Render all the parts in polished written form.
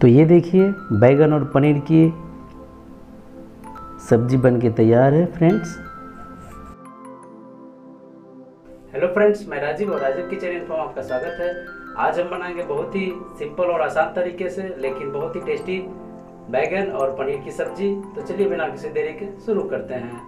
तो ये देखिए बैगन और पनीर की सब्जी बनके तैयार है फ्रेंड्स। हेलो फ्रेंड्स, मैं राजीव और राजीव किचन इन्फो में आपका स्वागत है। आज हम बनाएंगे बहुत ही सिंपल और आसान तरीके से लेकिन बहुत ही टेस्टी बैगन और पनीर की सब्जी। तो चलिए बिना किसी देरी के शुरू करते हैं।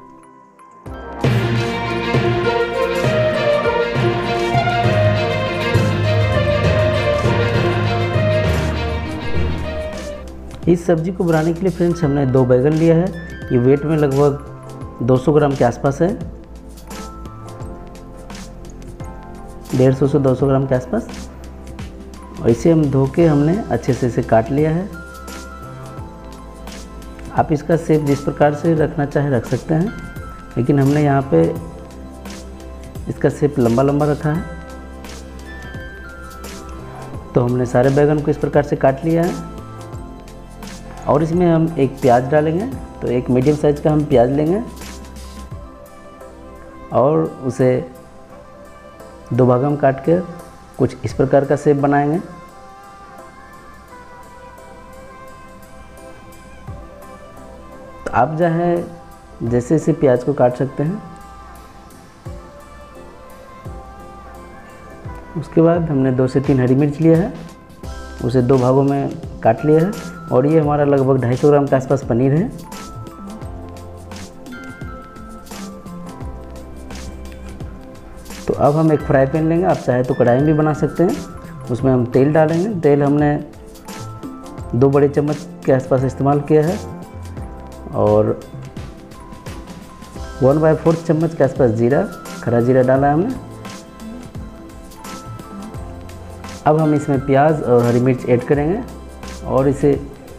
इस सब्जी को बनाने के लिए फ्रेंड्स हमने 2 बैगन लिया है। ये वेट में लगभग 200 ग्राम के आसपास है, 150 से 200 ग्राम के आसपास। और इसे हम धो के हमने अच्छे से इसे काट लिया है। आप इसका शेप जिस प्रकार से रखना चाहे रख सकते हैं, लेकिन हमने यहाँ पे इसका शेप लंबा लंबा रखा है। तो हमने सारे बैगन को इस प्रकार से काट लिया है और इसमें हम एक प्याज डालेंगे। तो एक मीडियम साइज का हम प्याज लेंगे और उसे 2 भागों में काट कर कुछ इस प्रकार का शेप बनाएंगे। तो आप चाहे जैसे इसे प्याज को काट सकते हैं। उसके बाद हमने 2 से 3 हरी मिर्च लिया है, उसे 2 भागों में काट लिया है। और ये हमारा लगभग 250 ग्राम के आसपास पनीर है। तो अब हम एक फ्राई पैन लेंगे, आप चाहे तो कढ़ाई में भी बना सकते हैं। उसमें हम तेल डालेंगे। तेल हमने 2 बड़े चम्मच के आसपास इस्तेमाल किया है और 1/4 चम्मच के आसपास जीरा, खरा जीरा डाला है हमने। अब हम इसमें प्याज और हरी मिर्च ऐड करेंगे और इसे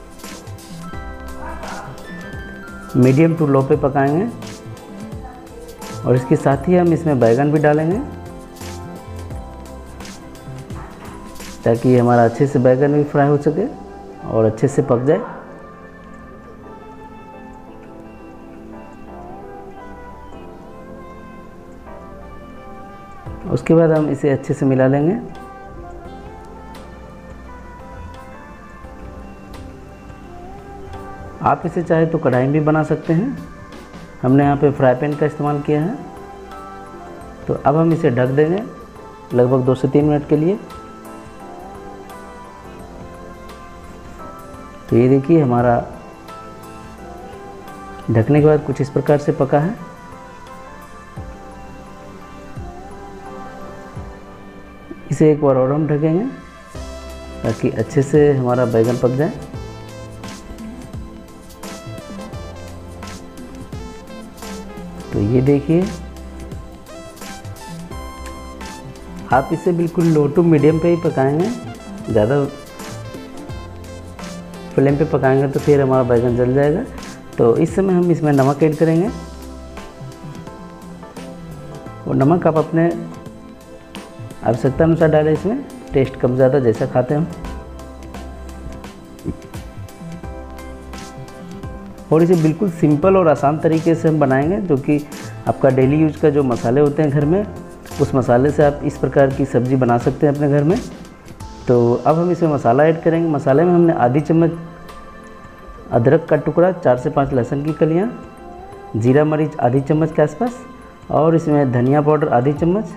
मीडियम टू लो पे पकाएंगे। और इसके साथ ही हम इसमें बैगन भी डालेंगे ताकि हमारा अच्छे से बैगन भी फ्राई हो सके और अच्छे से पक जाए। उसके बाद हम इसे अच्छे से मिला लेंगे। आप इसे चाहे तो कढ़ाई में भी बना सकते हैं। हमने यहाँ पे फ्राई पैन का इस्तेमाल किया है। तो अब हम इसे ढक देंगे लगभग 2 से 3 मिनट के लिए। तो ये देखिए हमारा ढकने के बाद कुछ इस प्रकार से पका है। इसे एक बार और हम ढकेंगे ताकि अच्छे से हमारा बैगन पक जाए। तो ये देखिए आप इसे बिल्कुल लो टू मीडियम पे ही पकाएंगे। ज़्यादा फ्लेम पे पकाएंगे तो फिर हमारा बैगन जल जाएगा। तो इस समय हम इसमें नमक ऐड करेंगे और नमक आप अपने आवश्यकता अनुसार डालें। इसमें टेस्ट कम ज़्यादा जैसा खाते हैं। और इसे बिल्कुल सिंपल और आसान तरीके से हम बनाएंगे, जो कि आपका डेली यूज का जो मसाले होते हैं घर में, उस मसाले से आप इस प्रकार की सब्ज़ी बना सकते हैं अपने घर में। तो अब हम इसमें मसाला ऐड करेंगे। मसाले में हमने आधी चम्मच अदरक का टुकड़ा, 4 से 5 लहसुन की कलियाँ, जीरा मरीच आधी चम्मच के आसपास, और इसमें धनिया पाउडर आधी चम्मच,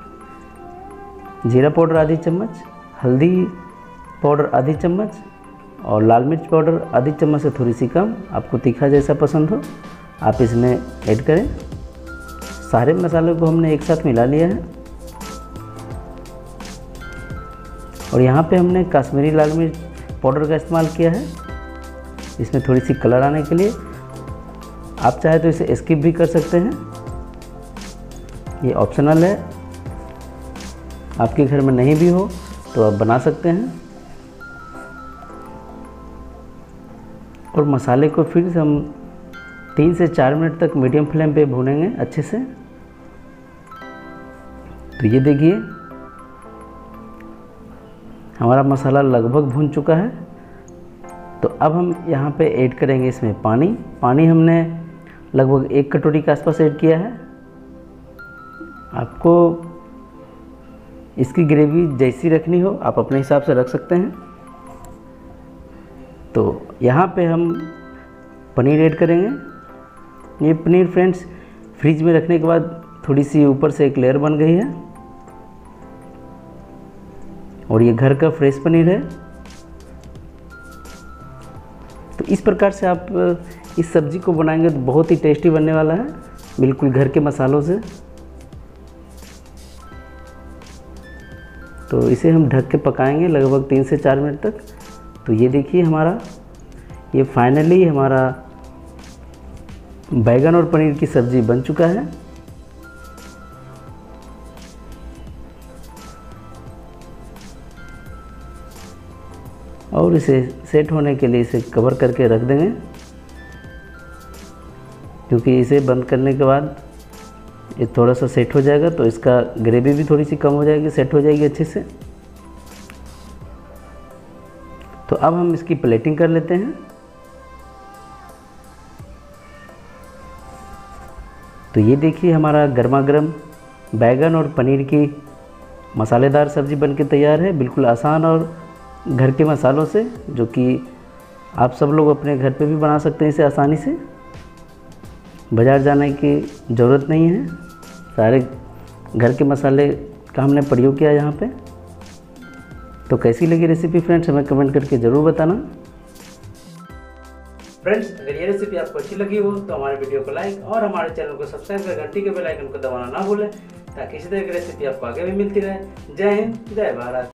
जीरा पाउडर आधी चम्मच, हल्दी पाउडर आधी चम्मच और लाल मिर्च पाउडर आधी चम्मच से थोड़ी सी कम। आपको तीखा जैसा पसंद हो आप इसमें ऐड करें। सारे मसालों को हमने एक साथ मिला लिया है। और यहाँ पे हमने कश्मीरी लाल मिर्च पाउडर का इस्तेमाल किया है, इसमें थोड़ी सी कलर आने के लिए। आप चाहे तो इसे स्किप भी कर सकते हैं, ये ऑप्शनल है। आपके घर में नहीं भी हो तो आप बना सकते हैं। और मसाले को फिर से हम 3 से 4 मिनट तक मीडियम फ्लेम पे भूनेंगे अच्छे से। तो ये देखिए हमारा मसाला लगभग भून चुका है। तो अब हम यहाँ पे ऐड करेंगे इसमें पानी हमने लगभग 1 कटोरी के आसपास ऐड किया है। आपको इसकी ग्रेवी जैसी रखनी हो आप अपने हिसाब से रख सकते हैं। तो यहाँ पे हम पनीर ऐड करेंगे। ये पनीर फ्रेंड्स फ्रिज में रखने के बाद थोड़ी सी ऊपर से एक लेयर बन गई है और ये घर का फ्रेश पनीर है। तो इस प्रकार से आप इस सब्ज़ी को बनाएंगे तो बहुत ही टेस्टी बनने वाला है, बिल्कुल घर के मसालों से। तो इसे हम ढक के पकाएंगे लगभग 3 से 4 मिनट तक। तो ये देखिए हमारा ये फाइनली हमारा बैगन और पनीर की सब्ज़ी बन चुका है। और इसे सेट होने के लिए इसे कवर करके रख देंगे, क्योंकि इसे बंद करने के बाद ये थोड़ा सा सेट हो जाएगा तो इसका ग्रेवी भी थोड़ी सी कम हो जाएगी, सेट हो जाएगी अच्छे से। तो अब हम इसकी प्लेटिंग कर लेते हैं। तो ये देखिए हमारा गर्मा गर्म बैगन और पनीर की मसालेदार सब्ज़ी बनके तैयार है, बिल्कुल आसान और घर के मसालों से, जो कि आप सब लोग अपने घर पे भी बना सकते हैं इसे आसानी से। बाज़ार जाने की ज़रूरत नहीं है, सारे घर के मसाले का हमने प्रयोग किया यहाँ पे। तो कैसी लगी रेसिपी फ्रेंड्स, हमें कमेंट करके ज़रूर बताना। फ्रेंड्स अगर ये रेसिपी आपको अच्छी लगी हो तो हमारे वीडियो को लाइक और हमारे चैनल को सब्सक्राइब कर घंटी के बेल आइकन को दबाना ना भूलें, ताकि इसी तरह की रेसिपी आपको आगे भी मिलती रहे। जय हिंद, जय भारत।